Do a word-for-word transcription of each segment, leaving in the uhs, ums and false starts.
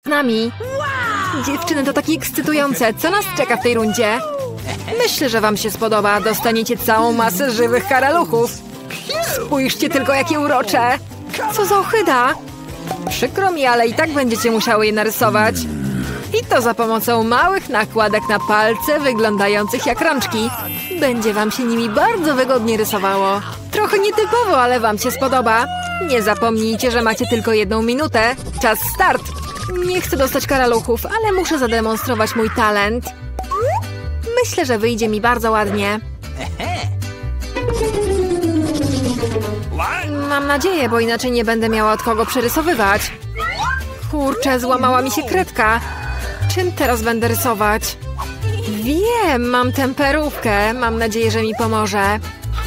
z nami. Dziewczyny, to takie ekscytujące. Co nas czeka w tej rundzie? Myślę, że wam się spodoba. Dostaniecie całą masę żywych karaluchów. Spójrzcie tylko, jakie urocze. Co za ohyda. Przykro mi, ale i tak będziecie musiały je narysować. I to za pomocą małych nakładek na palce, wyglądających jak rączki. Będzie wam się nimi bardzo wygodnie rysowało. Trochę nietypowo, ale wam się spodoba. Nie zapomnijcie, że macie tylko jedną minutę. Czas start. Nie chcę dostać karaluchów, ale muszę zademonstrować mój talent. Myślę, że wyjdzie mi bardzo ładnie. Mam nadzieję, bo inaczej nie będę miała od kogo przerysowywać. Kurczę, złamała mi się kredka. Czym teraz będę rysować? Wiem, mam temperówkę. Mam nadzieję, że mi pomoże.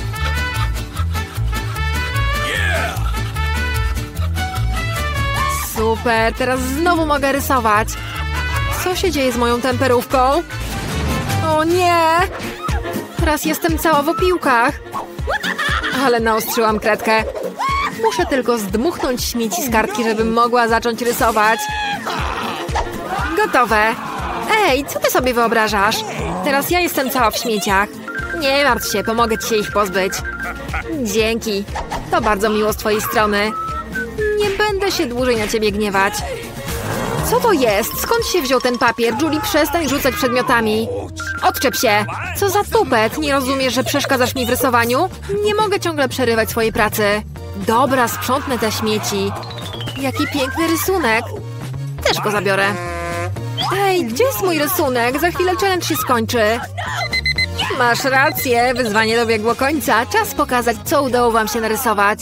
Super, teraz znowu mogę rysować. Co się dzieje z moją temperówką? O nie! Teraz jestem cała w opiłkach. Ale naostrzyłam kredkę. Muszę tylko zdmuchnąć śmieci z kartki, żebym mogła zacząć rysować. Gotowe. Ej, co ty sobie wyobrażasz? Teraz ja jestem cała w śmieciach. Nie martw się, pomogę ci się ich pozbyć. Dzięki. To bardzo miło z twojej strony. Nie będę się dłużej na ciebie gniewać. Co to jest? Skąd się wziął ten papier? Julie, przestań rzucać przedmiotami. Odczep się. Co za tupet? Nie rozumiesz, że przeszkadzasz mi w rysowaniu? Nie mogę ciągle przerywać swojej pracy. Dobra, sprzątnę te śmieci. Jaki piękny rysunek. Też go zabiorę. Ej, gdzie jest mój rysunek? Za chwilę challenge się skończy. Masz rację, wyzwanie dobiegło końca. Czas pokazać, co udało wam się narysować.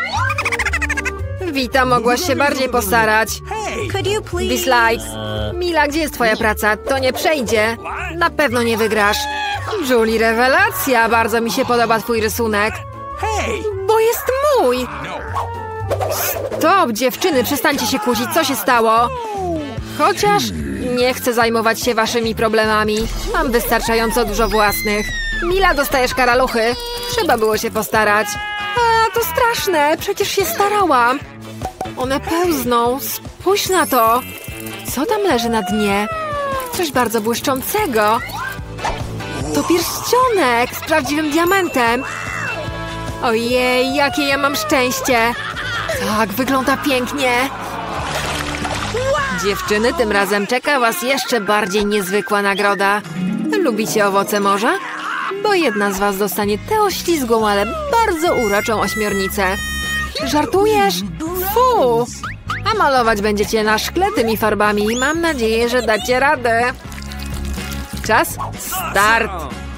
Wita, mogłaś się bardziej postarać. Dislike. Mila, gdzie jest twoja praca? To nie przejdzie. Na pewno nie wygrasz. Julie, rewelacja. Bardzo mi się podoba twój rysunek. Bo jest mój. Stop, dziewczyny, przestańcie się kłócić. Co się stało? Chociaż nie chcę zajmować się waszymi problemami. Mam wystarczająco dużo własnych. Mila, dostajesz karaluchy. Trzeba było się postarać. A, to straszne. Przecież się starałam. One pełzną. Spójrz na to. Co tam leży na dnie? Coś bardzo błyszczącego. To pierścionek z prawdziwym diamentem. Ojej, jakie ja mam szczęście. Tak, wygląda pięknie. Dziewczyny, tym razem czeka was jeszcze bardziej niezwykła nagroda. Lubicie owoce morza? Bo jedna z was dostanie tę oślizgłą, ale bardzo uroczą ośmiornicę. Żartujesz? Fu! A malować będziecie na szkle tymi farbami. Mam nadzieję, że dacie radę. Czas start.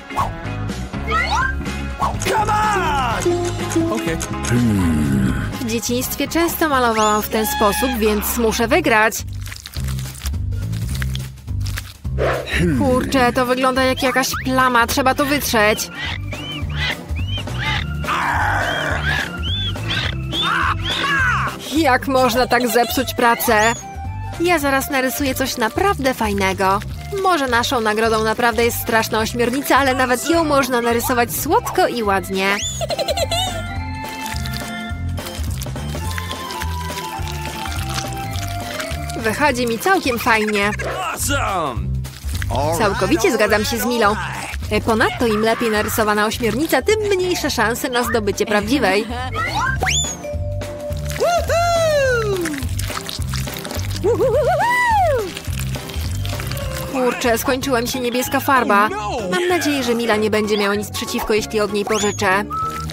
W dzieciństwie często malowałam w ten sposób, więc muszę wygrać. Kurczę, to wygląda jak jakaś plama. Trzeba to wytrzeć. Jak można tak zepsuć pracę? Ja zaraz narysuję coś naprawdę fajnego. Może naszą nagrodą naprawdę jest straszna ośmiornica, ale nawet ją można narysować słodko i ładnie. Wychodzi mi całkiem fajnie. Całkowicie zgadzam się z Milą. Ponadto im lepiej narysowana ośmiornica, tym mniejsze szanse na zdobycie prawdziwej. Kurczę, skończyła mi się niebieska farba. Mam nadzieję, że Mila nie będzie miała nic przeciwko, jeśli od niej pożyczę.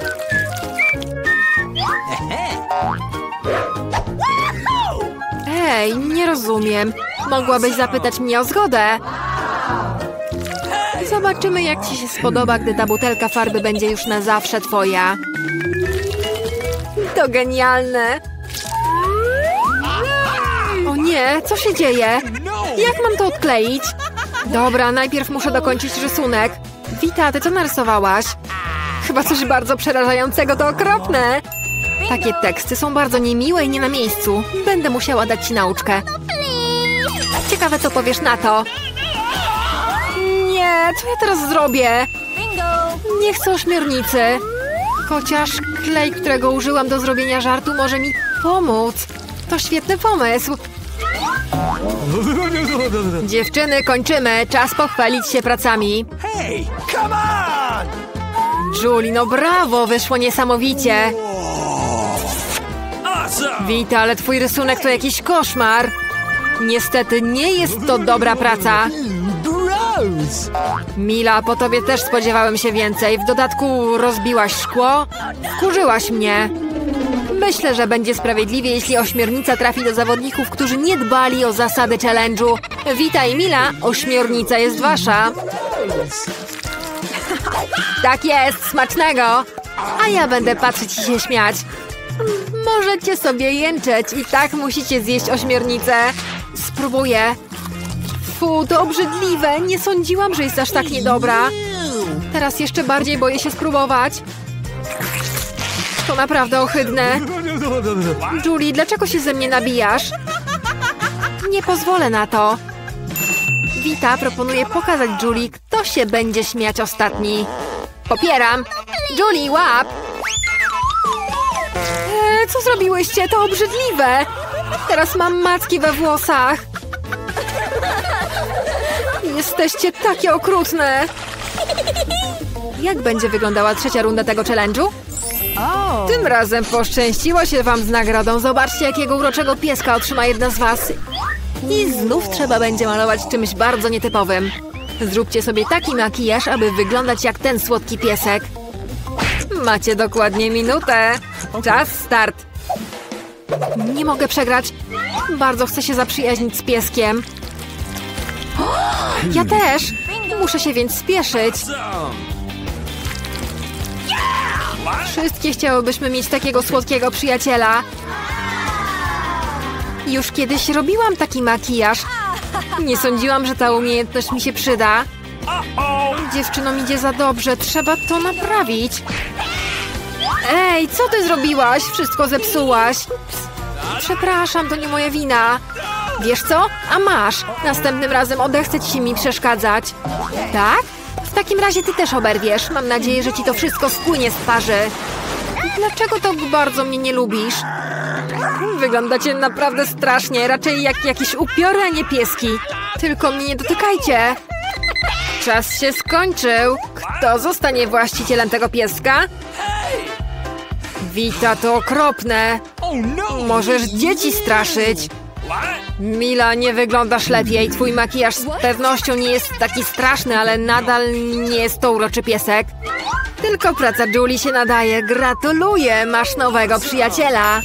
Ej, nie rozumiem. Mogłabyś zapytać mnie o zgodę. Zobaczymy, jak ci się spodoba, gdy ta butelka farby będzie już na zawsze twoja. To genialne. O nie, co się dzieje? Jak mam to odkleić? Dobra, najpierw muszę dokończyć rysunek. Wita, ty co narysowałaś? Chyba coś bardzo przerażającego, to okropne. Takie teksty są bardzo niemiłe i nie na miejscu. Będę musiała dać ci nauczkę. Ciekawe, co powiesz na to. Nie, co ja teraz zrobię? Nie chcę ośmiornicy. Chociaż klej, którego użyłam do zrobienia żartu, może mi pomóc. To świetny pomysł. Dziewczyny, kończymy. Czas pochwalić się pracami. Hey, come on! Julie, no brawo, wyszło niesamowicie. Awesome! Wita, ale twój rysunek to jakiś koszmar. Niestety nie jest to dobra praca. Gross! Mila, po tobie też spodziewałem się więcej. W dodatku rozbiłaś szkło. Wkurzyłaś mnie. Myślę, że będzie sprawiedliwie, jeśli ośmiornica trafi do zawodników, którzy nie dbali o zasady challenge'u. Wita i Mila, ośmiornica jest wasza. Tak jest, smacznego. A ja będę patrzeć i się śmiać. Możecie sobie jęczeć i tak musicie zjeść ośmiornicę. Spróbuję. Fu, to obrzydliwe. Nie sądziłam, że jest aż tak niedobra. Teraz jeszcze bardziej boję się spróbować. To naprawdę ohydne. Julie, dlaczego się ze mnie nabijasz? Nie pozwolę na to. Wita proponuje pokazać Julie, kto się będzie śmiać ostatni. Popieram. Julie, łap! Eee, co zrobiłyście? To obrzydliwe. Teraz mam macki we włosach. Jesteście takie okrutne. Jak będzie wyglądała trzecia runda tego challenge'u? Tym razem poszczęściło się wam z nagrodą. Zobaczcie, jakiego uroczego pieska otrzyma jedna z was. I znów trzeba będzie malować czymś bardzo nietypowym. Zróbcie sobie taki makijaż, aby wyglądać jak ten słodki piesek. Macie dokładnie minutę. Czas start. Nie mogę przegrać. Bardzo chcę się zaprzyjaźnić z pieskiem. Ja też. Muszę się więc spieszyć. Wszystkie chciałybyśmy mieć takiego słodkiego przyjaciela. Już kiedyś robiłam taki makijaż. Nie sądziłam, że ta umiejętność mi się przyda. Dziewczynom idzie za dobrze. Trzeba to naprawić. Ej, co ty zrobiłaś? Wszystko zepsułaś. Przepraszam, to nie moja wina. Wiesz co? A masz. Następnym razem odechce ci się mi przeszkadzać. Tak? W takim razie ty też oberwiesz. Mam nadzieję, że ci to wszystko spłynie z twarzy. Dlaczego tak bardzo mnie nie lubisz? Wyglądacie naprawdę strasznie. Raczej jak jakieś upiory, a nie pieski. Tylko mnie nie dotykajcie. Czas się skończył. Kto zostanie właścicielem tego pieska? Wita, to okropne. Możesz dzieci straszyć. Mila, nie wyglądasz lepiej. Twój makijaż z pewnością nie jest taki straszny, ale nadal nie jest to uroczy piesek. Tylko praca Julie się nadaje. Gratuluję, masz nowego przyjaciela.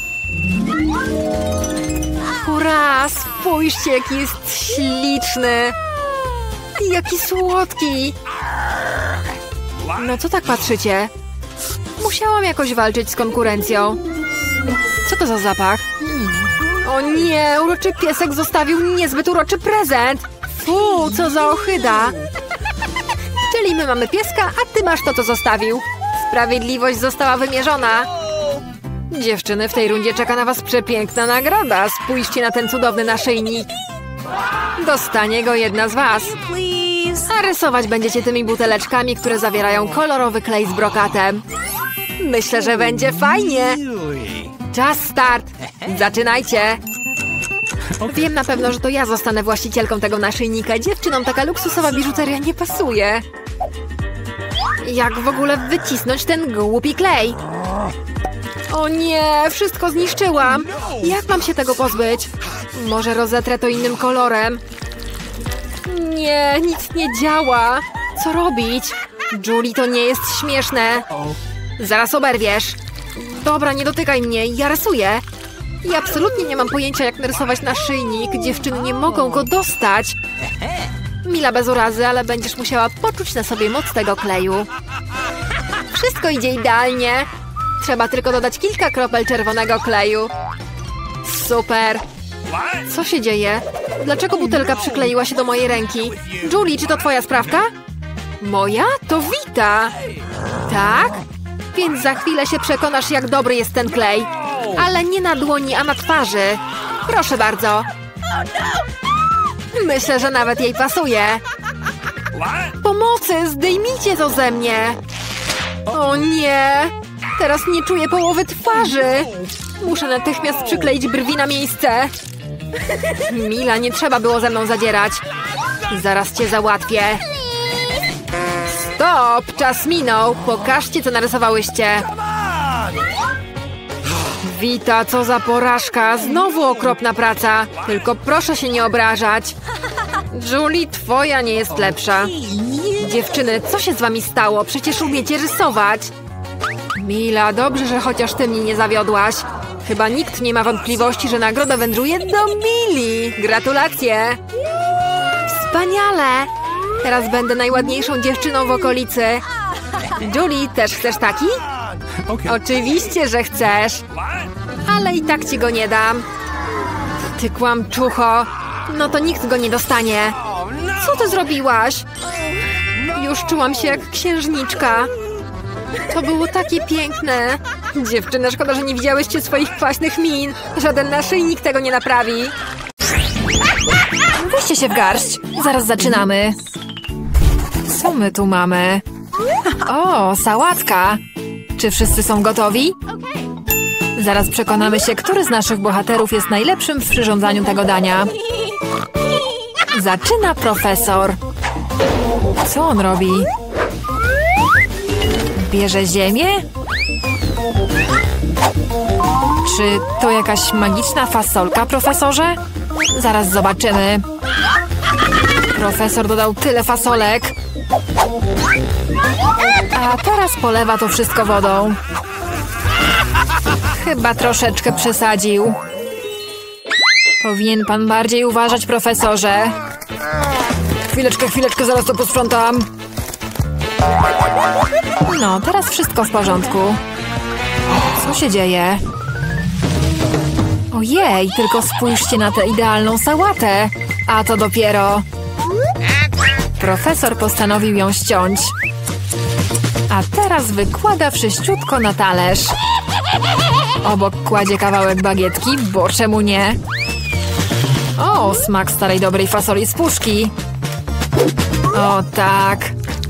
Hurra, spójrzcie, jaki jest śliczny. I jaki słodki. No co tak patrzycie? Musiałam jakoś walczyć z konkurencją. Co to za zapach? O nie, uroczy piesek zostawił niezbyt uroczy prezent. Fu, co za ohyda. Czyli my mamy pieska, a ty masz to, co zostawił. Sprawiedliwość została wymierzona. Dziewczyny, w tej rundzie czeka na was przepiękna nagroda. Spójrzcie na ten cudowny naszyjnik. Dostanie go jedna z was. A rysować będziecie tymi buteleczkami, które zawierają kolorowy klej z brokatem. Myślę, że będzie fajnie. Czas start. Zaczynajcie. Wiem na pewno, że to ja zostanę właścicielką tego naszyjnika. Dziewczynom taka luksusowa biżuteria nie pasuje. Jak w ogóle wycisnąć ten głupi klej? O nie, wszystko zniszczyłam. Jak mam się tego pozbyć? Może rozetrę to innym kolorem? Nie, nic nie działa. Co robić? Julie, to nie jest śmieszne. Zaraz oberwiesz. Dobra, nie dotykaj mnie, ja rysuję. I absolutnie nie mam pojęcia, jak narysować naszyjnik. Dziewczyny nie mogą go dostać. Mila, bez urazy, ale będziesz musiała poczuć na sobie moc tego kleju. Wszystko idzie idealnie. Trzeba tylko dodać kilka kropel czerwonego kleju. Super. Co się dzieje? Dlaczego butelka przykleiła się do mojej ręki? Julie, czy to twoja sprawka? Moja? To Wita. Tak? Więc za chwilę się przekonasz, jak dobry jest ten klej. Ale nie na dłoni, a na twarzy. Proszę bardzo. Myślę, że nawet jej pasuje. Pomocy, zdejmijcie to ze mnie. O nie. Teraz nie czuję połowy twarzy. Muszę natychmiast przykleić brwi na miejsce. Mila, nie trzeba było ze mną zadzierać. Zaraz cię załatwię. Stop! Czas minął. Pokażcie, co narysowałyście. Wita, co za porażka. Znowu okropna praca. Tylko proszę się nie obrażać. Julie, twoja nie jest lepsza. Dziewczyny, co się z wami stało? Przecież umiecie rysować. Mila, dobrze, że chociaż ty mnie nie zawiodłaś. Chyba nikt nie ma wątpliwości, że nagroda wędruje do Mili. Gratulacje. Wspaniale. Teraz będę najładniejszą dziewczyną w okolicy. Julie, też chcesz taki? Okay. Oczywiście, że chcesz. Ale i tak ci go nie dam. Ty kłamczucho. No to nikt go nie dostanie. Co ty zrobiłaś? Już czułam się jak księżniczka. To było takie piękne. Dziewczyny, szkoda, że nie widziałyście swoich kwaśnych min. Żaden naszyjnik tego nie naprawi. Weźcie się w garść. Zaraz zaczynamy. Co my tu mamy? O, sałatka. Czy wszyscy są gotowi? Zaraz przekonamy się, który z naszych bohaterów jest najlepszym w przyrządzaniu tego dania. Zaczyna profesor. Co on robi? Bierze ziemię? Czy to jakaś magiczna fasolka, profesorze? Zaraz zobaczymy. Profesor dodał tyle fasolek. A teraz polewa to wszystko wodą. Chyba troszeczkę przesadził. Powinien pan bardziej uważać, profesorze. Chwileczkę, chwileczkę, zaraz to posprzątam. No, teraz wszystko w porządku. Co się dzieje? Ojej, tylko spójrzcie na tę idealną sałatę. A to dopiero... Profesor postanowił ją ściąć. A teraz wykłada wszyściutko na talerz. Obok kładzie kawałek bagietki, bo czemu nie? O, smak starej dobrej fasoli z puszki. O tak.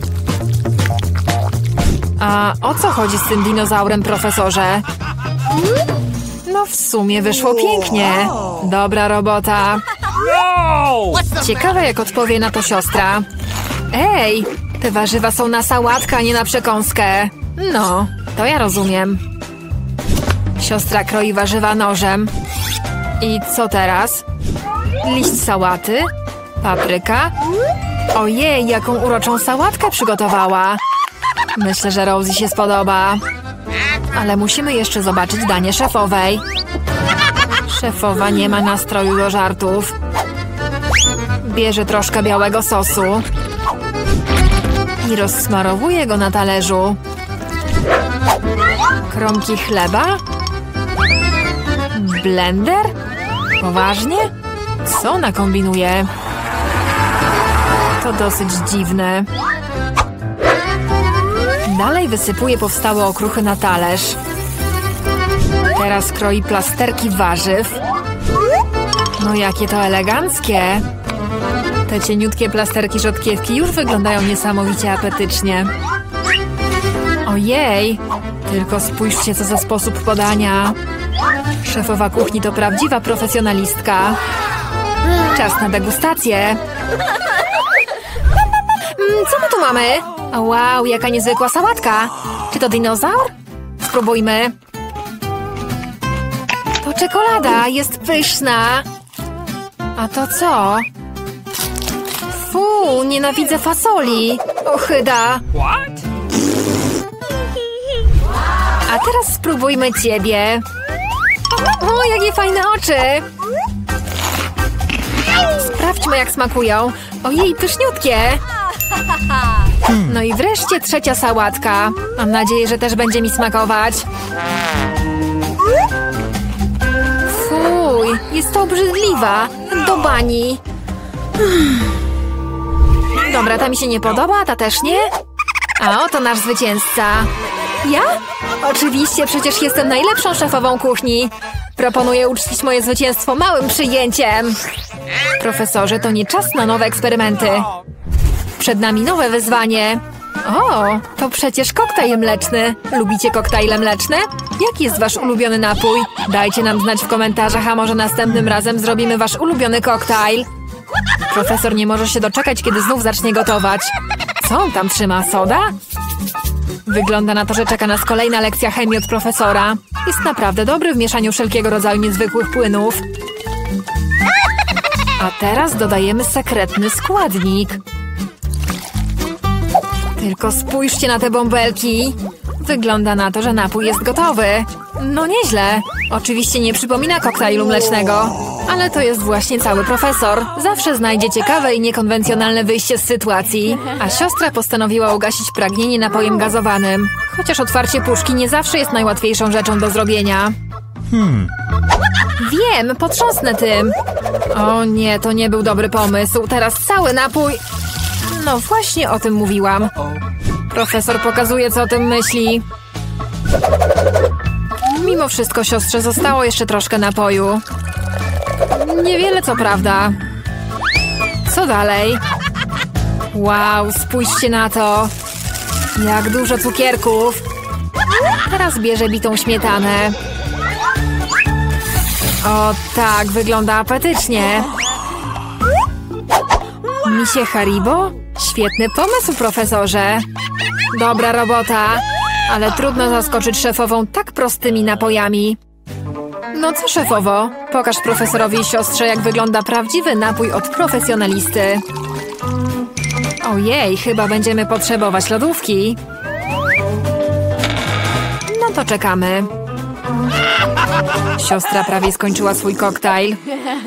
A o co chodzi z tym dinozaurem, profesorze? No w sumie wyszło pięknie. Dobra robota. Ciekawe, jak odpowie na to siostra. Ej, te warzywa są na sałatkę, a nie na przekąskę. No, to ja rozumiem. Siostra kroi warzywa nożem. I co teraz? Liść sałaty? Papryka? Ojej, jaką uroczą sałatkę przygotowała. Myślę, że Rosie się spodoba. Ale musimy jeszcze zobaczyć danie szefowej. Szefowa nie ma nastroju do żartów. Bierze troszkę białego sosu i rozsmarowuje go na talerzu. Kromki chleba? Blender? Poważnie? Co ona kombinuje? To dosyć dziwne. Dalej wysypuje powstałe okruchy na talerz. Teraz kroi plasterki warzyw. No jakie to eleganckie. Te cieniutkie plasterki rzodkiewki już wyglądają niesamowicie apetycznie. Ojej, tylko spójrzcie, co za sposób podania. Szefowa kuchni to prawdziwa profesjonalistka. Czas na degustację. Co my tu mamy? Wow, jaka niezwykła sałatka. Czy to dinozaur? Spróbujmy. To czekolada, jest pyszna. A to co? Fu, nienawidzę fasoli. Ochyda. A teraz spróbujmy ciebie. O, jakie fajne oczy. Sprawdźmy, jak smakują. Ojej, pyszniutkie. No i wreszcie trzecia sałatka. Mam nadzieję, że też będzie mi smakować. Fuj, jest to obrzydliwa. Do bani. Dobra, ta mi się nie podoba, ta też nie. A oto nasz zwycięzca. Ja? Oczywiście, przecież jestem najlepszą szefową kuchni. Proponuję uczcić moje zwycięstwo małym przyjęciem. Profesorze, to nie czas na nowe eksperymenty. Przed nami nowe wyzwanie. O, to przecież koktajl mleczny. Lubicie koktajle mleczne? Jaki jest wasz ulubiony napój? Dajcie nam znać w komentarzach, a może następnym razem zrobimy wasz ulubiony koktajl. Profesor nie może się doczekać, kiedy znów zacznie gotować. Co on tam trzyma? Soda? Wygląda na to, że czeka nas kolejna lekcja chemii od profesora. Jest naprawdę dobry w mieszaniu wszelkiego rodzaju niezwykłych płynów. A teraz dodajemy sekretny składnik. Tylko spójrzcie na te bąbelki. Wygląda na to, że napój jest gotowy. No nieźle. Oczywiście nie przypomina koktajlu mlecznego. Ale to jest właśnie cały profesor. Zawsze znajdzie ciekawe i niekonwencjonalne wyjście z sytuacji. A siostra postanowiła ugasić pragnienie napojem gazowanym. Chociaż otwarcie puszki nie zawsze jest najłatwiejszą rzeczą do zrobienia. Hmm. Wiem, potrząsnę tym. O nie, to nie był dobry pomysł. Teraz cały napój... No właśnie o tym mówiłam. Profesor pokazuje, co o tym myśli. Mimo wszystko siostrze zostało jeszcze troszkę napoju. Niewiele, co prawda. Co dalej? Wow, spójrzcie na to. Jak dużo cukierków. Teraz bierze bitą śmietanę. O tak, wygląda apetycznie. Misie Haribo? Świetny pomysł, profesorze. Dobra robota, ale trudno zaskoczyć szefową tak prostymi napojami. No co, szefowo? Pokaż profesorowi i siostrze, jak wygląda prawdziwy napój od profesjonalisty. Ojej, chyba będziemy potrzebować lodówki. No to czekamy. Siostra prawie skończyła swój koktajl.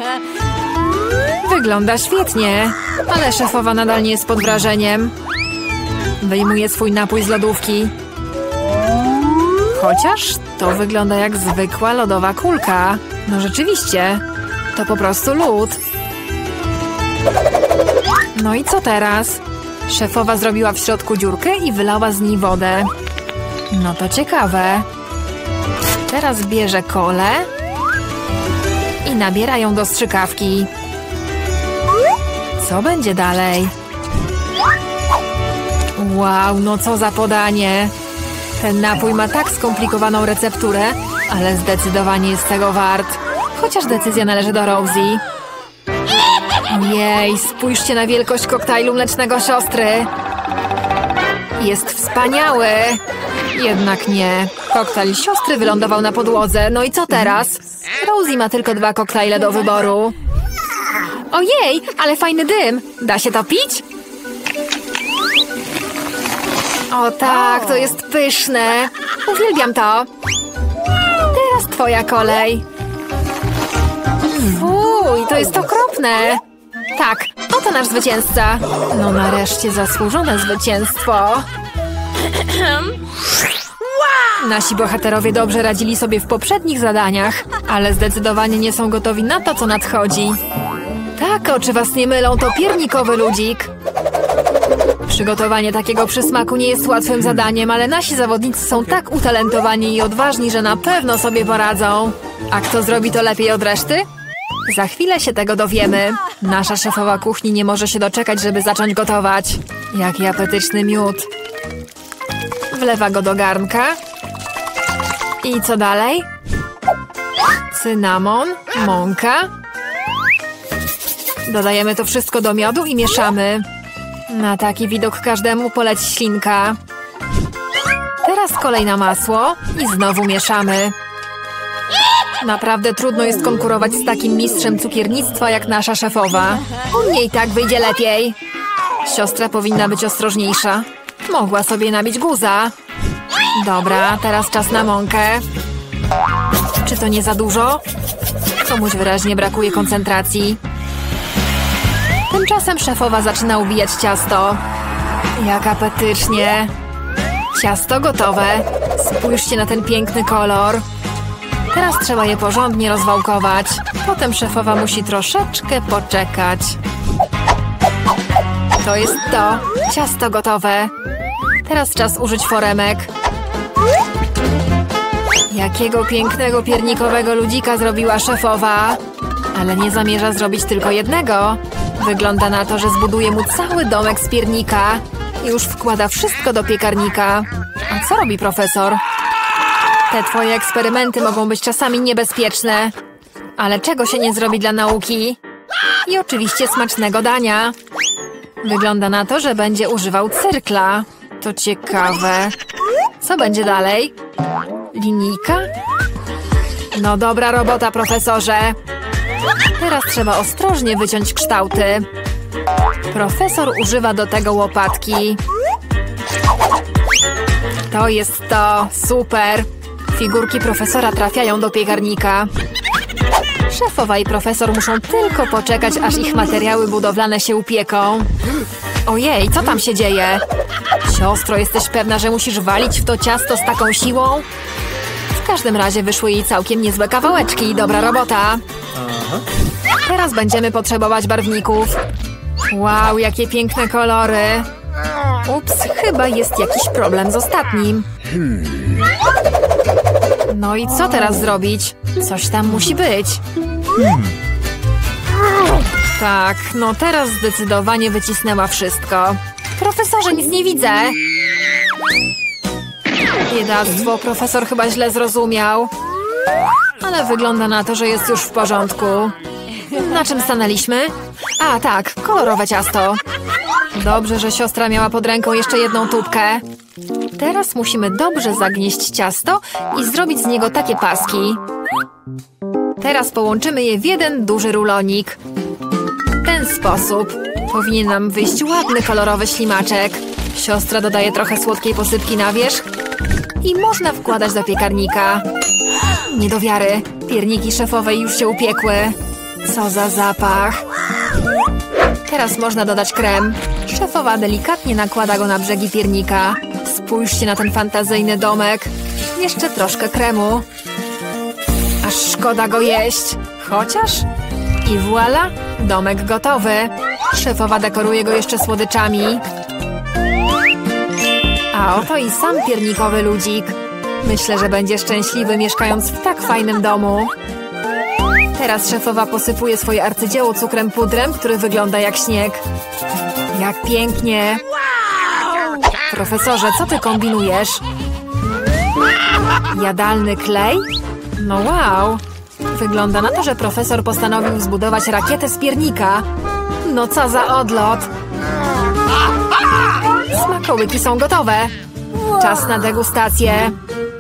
Wygląda świetnie, ale szefowa nadal nie jest pod wrażeniem. Wyjmuje swój napój z lodówki. Chociaż to wygląda jak zwykła lodowa kulka. No rzeczywiście, to po prostu lód. No i co teraz? Szefowa zrobiła w środku dziurkę i wylała z niej wodę. No to ciekawe. Teraz bierze kolę i nabiera ją do strzykawki. Co będzie dalej? Wow, no co za podanie. Ten napój ma tak skomplikowaną recepturę, ale zdecydowanie jest tego wart. Chociaż decyzja należy do Rosie. Jej, spójrzcie na wielkość koktajlu mlecznego siostry. Jest wspaniały. Jednak nie. Koktajl siostry wylądował na podłodze. No i co teraz? Rosie ma tylko dwa koktajle do wyboru. Ojej, ale fajny dym. Da się to pić? O tak, to jest pyszne. Uwielbiam to. Teraz twoja kolej. Fuj, to jest okropne. Tak, oto nasz zwycięzca. No nareszcie zasłużone zwycięstwo. Nasi bohaterowie dobrze radzili sobie w poprzednich zadaniach, ale zdecydowanie nie są gotowi na to, co nadchodzi. Tak, oczy was nie mylą, to piernikowy ludzik. Przygotowanie takiego przysmaku nie jest łatwym zadaniem, ale nasi zawodnicy są tak utalentowani i odważni, że na pewno sobie poradzą. A kto zrobi to lepiej od reszty? Za chwilę się tego dowiemy. Nasza szefowa kuchni nie może się doczekać, żeby zacząć gotować. Jaki apetyczny miód. Wlewa go do garnka. I co dalej? Cynamon, mąka. Dodajemy to wszystko do miodu i mieszamy. Na taki widok każdemu poleci ślinka. Teraz kolej na masło i znowu mieszamy. Naprawdę trudno jest konkurować z takim mistrzem cukiernictwa jak nasza szefowa. U mnie i tak wyjdzie lepiej. Siostra powinna być ostrożniejsza. Mogła sobie nabić guza. Dobra, teraz czas na mąkę. Czy to nie za dużo? Komuś wyraźnie brakuje koncentracji. Tymczasem szefowa zaczyna ubijać ciasto. Jak apetycznie. Ciasto gotowe. Spójrzcie na ten piękny kolor. Teraz trzeba je porządnie rozwałkować. Potem szefowa musi troszeczkę poczekać. To jest to. Ciasto gotowe. Teraz czas użyć foremek. Jakiego pięknego piernikowego ludzika zrobiła szefowa. Ale nie zamierza zrobić tylko jednego. Wygląda na to, że zbuduje mu cały domek z piernika. Już wkłada wszystko do piekarnika. A co robi profesor? Te twoje eksperymenty mogą być czasami niebezpieczne. Ale czego się nie zrobi dla nauki? I oczywiście smacznego dania. Wygląda na to, że będzie używał cyrkla. To ciekawe. Co będzie dalej? Linijka? No dobra robota, profesorze. Teraz trzeba ostrożnie wyciąć kształty. Profesor używa do tego łopatki. To jest to. Super. Figurki profesora trafiają do piekarnika. Szefowa i profesor muszą tylko poczekać, aż ich materiały budowlane się upieką. Ojej, co tam się dzieje? Siostro, jesteś pewna, że musisz walić w to ciasto z taką siłą? W każdym razie wyszły jej całkiem niezłe kawałeczki. Dobra robota. Teraz będziemy potrzebować barwników. Wow, jakie piękne kolory. Ups, chyba jest jakiś problem z ostatnim. No i co teraz zrobić? Coś tam musi być. Tak, no teraz zdecydowanie wycisnęła wszystko. Profesorze, nic nie widzę. Biedactwo, profesor chyba źle zrozumiał. Ale wygląda na to, że jest już w porządku. Na czym stanęliśmy? A, tak, kolorowe ciasto. Dobrze, że siostra miała pod ręką jeszcze jedną tubkę. Teraz musimy dobrze zagnieść ciasto i zrobić z niego takie paski. Teraz połączymy je w jeden duży rulonik. W ten sposób powinien nam wyjść ładny, kolorowy ślimaczek. Siostra dodaje trochę słodkiej posypki na wierzch i można wkładać do piekarnika. Nie do wiary, pierniki szefowej już się upiekły. Co za zapach. Teraz można dodać krem. Szefowa delikatnie nakłada go na brzegi piernika. Spójrzcie na ten fantazyjny domek. Jeszcze troszkę kremu. Aż szkoda go jeść. Chociaż... I voilà, domek gotowy. Szefowa dekoruje go jeszcze słodyczami. A oto i sam piernikowy ludzik. Myślę, że będzie szczęśliwy mieszkając w tak fajnym domu. Teraz szefowa posypuje swoje arcydzieło cukrem pudrem, który wygląda jak śnieg. Jak pięknie! Profesorze, co ty kombinujesz? Jadalny klej? No wow! Wygląda na to, że profesor postanowił zbudować rakietę z piernika. No co za odlot! Smakołyki są gotowe. Czas na degustację.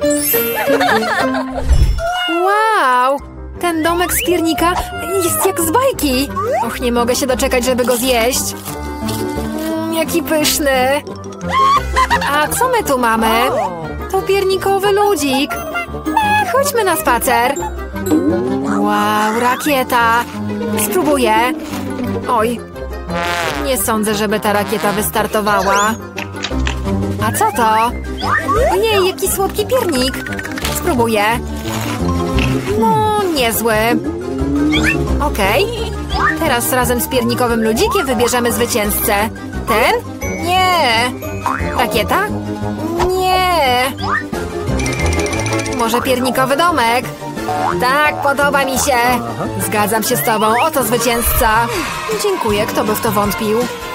Wow! Ten domek z piernika jest jak z bajki. Och, nie mogę się doczekać, żeby go zjeść. Mm, jaki pyszny. A co my tu mamy? To piernikowy ludzik. Chodźmy na spacer. Wow, rakieta. Spróbuję. Oj, nie sądzę, żeby ta rakieta wystartowała. A co to? Ojej, jaki słodki piernik. Spróbuję. No, niezły. Okej. Okay. Teraz razem z piernikowym ludzikiem wybierzemy zwycięzcę. Ten? Nie. Rakieta? Nie. Może piernikowy domek? Tak, podoba mi się. Zgadzam się z tobą. Oto zwycięzca. Dziękuję, kto by w to wątpił.